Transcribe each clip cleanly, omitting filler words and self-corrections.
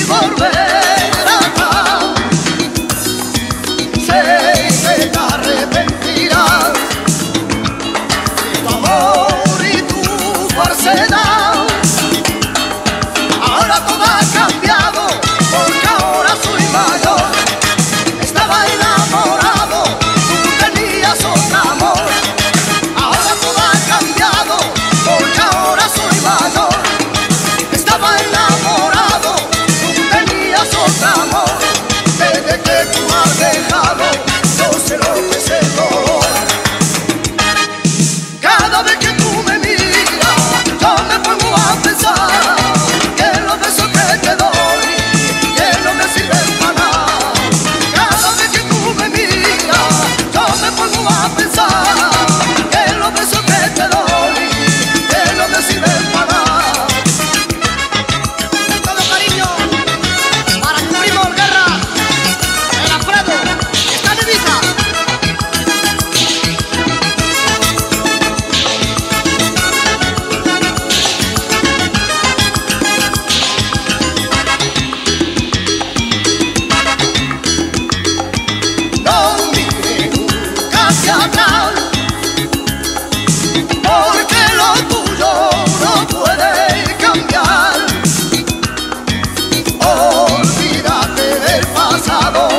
volver atrás. Sé que te arrepentirás de tu amor y tu falsedad. Ahora todo ha cambiado porque ahora soy mayor. Estaba enamorado, tú tenías otro amor. Ahora todo ha cambiado porque ahora soy mayor. Estaba enamorado, tú tenías otro amor. Desde que tú me has dejado, no sé lo que es el dolor. Cada vez que tú me miras, yo me pongo a pensar que los besos que te doy, que no me sirven para nada. Cada vez que tú me miras, yo me pongo a pensar que los besos que te doy, que no me sirven para nada. Todo cariño para tu primo Guerra, el Alfredo, está en Ibiza. No mire nunca hacia atrás, porque lo tuyo no puede cambiar. Olvídate del pasado,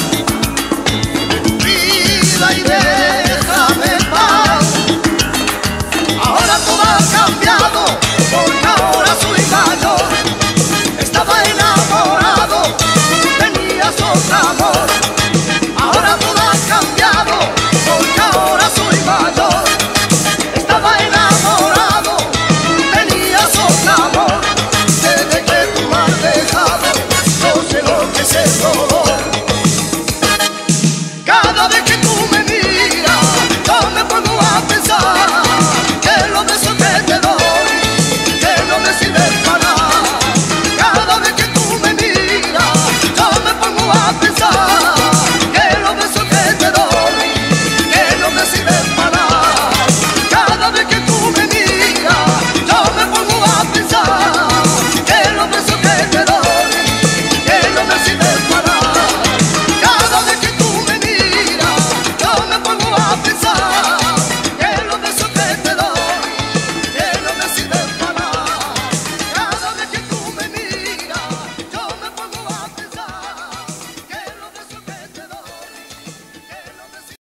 vida y déjame en paz. Ahora todo ha cambiado porque ahora soy mayor. Estaba enamorado, tú tenías otro amor.